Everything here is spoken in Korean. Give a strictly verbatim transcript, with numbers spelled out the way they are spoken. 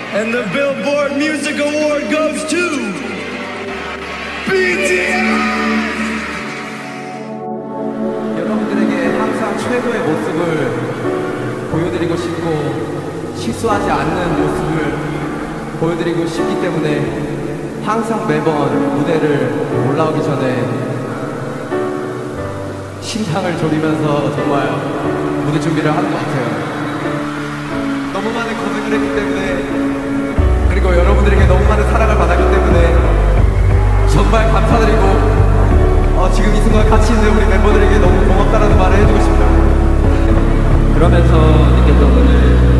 And the Billboard Music Award goes to B T S! 여러분들에게 항상 최고의 모습을 보여드리고 싶고 실수하지 않는 모습을 보여드리고 싶기 때문에 항상 매번 무대를 올라오기 전에 심장을 졸이면서 정말 무대 준비를 하는 것 같아요. 너무 많은 고생을 했기 때문에, 그리고 여러분들에게 너무 많은 사랑을 받았기 때문에 정말 감사드리고 어, 지금 이 순간 같이 있는 우리 멤버들에게 너무 고맙다라는 말을 해주고 싶어요. 그러면서 느꼈던 오늘